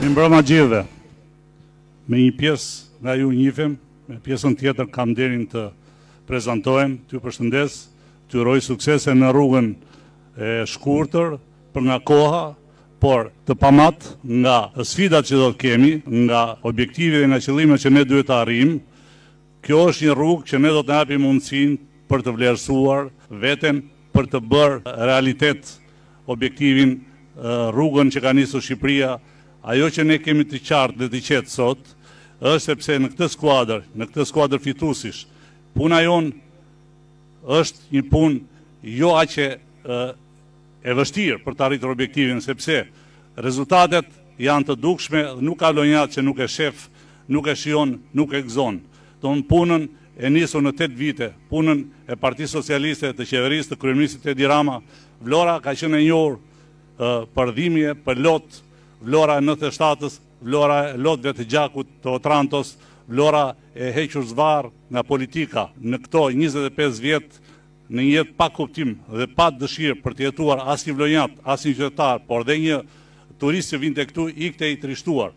Mirëmbrëma gjithëve. Me një pjesë nga ju njifem, me pjesën tjetër kam nderin të prezantohem, t'ju përshëndes, t'ju uroj suksese në rrugën e shkurtër për nga koha, por të pamat nga sfidat që do të kemi, nga objektivi dhe nga qëllimet që ne duhet të arrijmë. Kjo është një rrugë që ne do të japim mundësinë për të vlerësuar veten, për të bërë realitet objektivin rrugën që ka nisur Shqipëria. Ajo që ne kemi të qartë dhe të qetë sot, është sepse në këtë skuadër fituesish, puna jonë është një punë jo aqe e vështirë për të arritur objektivin, sepse rezultatet janë të dukshme, nuk ka lonjat që nuk e shef, nuk e shion, nuk e gëzon. Tonë punën e nisur në 8 vite, punën e Partisë Socialiste, të qeverisë, të kryeministit Edi Rama. Vlora ka qenë e njohur për dhimbje, për lot, vlora e 97-s, vlora e lotëve të Gjakut, të Otrantos, vlora e hequr zvarr nga politika në këto 25 vjet, në një jetë pa kuptim dhe pa dëshirë për të jetuar as një vlonjat, as një qytetar, por dhe një turist që vinte këtu ikte i trishtuar.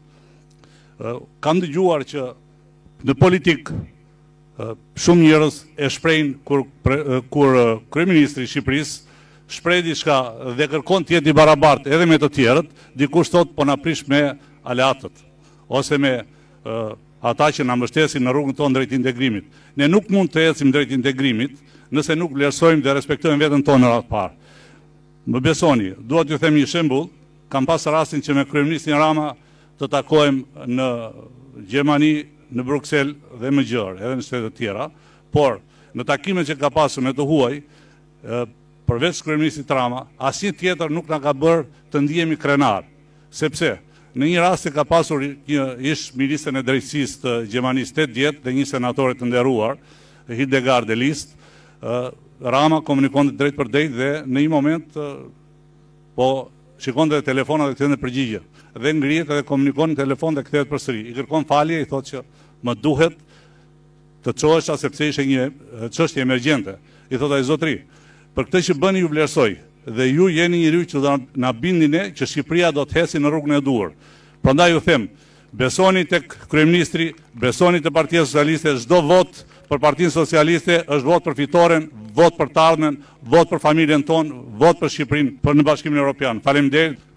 Kam dëgjuar që në politikë shumë njerëz e shprehin kur kryeministri i Shqipërisë shpreh diçka dhe kërkon të jetë i barabartë edhe me të tjerët, dikush thot po na prish me aleatët ose me ata që na mbështesin në rrugën tonë drejt integrimit. Ne nuk mund të ecim drejt integrimit nëse nuk vlerësojmë dhe respektojmë veten tonë në radhë parë. Më besoni, dua t'ju them një shembull, kam pasur rastin që me kryeministin Rama të takohem në Gjermani, në Bruksel dhe më gjërë, edhe në shtetet tjera, por në takimet që ka pasur me të huaj, përveç kryeministit Rama, asnjë tjetër nuk na ka bërë të ndihemi krenar, sepse në një rast që ka pasur një ish ministër e drejtësisë të Gjermanisë 8 vjet dhe një senatore të nderuar, Hildegard de List, Rama komunikonte drejt për drejt dhe në një moment po shikonte telefonat dhe kthente përgjigje. Dhe ngrihet edhe komunikon në telefon dhe kthehet përsëri. I kërkon falje, i thotë që më duhet të çohesha sepse ishte një çështje emergjente. I thotë ai zotëri, për këtë që bëni ju vlerësoj dhe ju jeni njeriu që do na bindni ne që Shqipëria do të hesi në rrugën e duhur. Prandaj ju them, besoni tek kryeministri, besoni te Partia Socialiste, çdo vot për Partinë Socialiste është vot për fitoren, vot për të ardhmen, vot për familjen tonë, vot për Shqipërinë, për në Bashkimin Evropian. Faleminderit.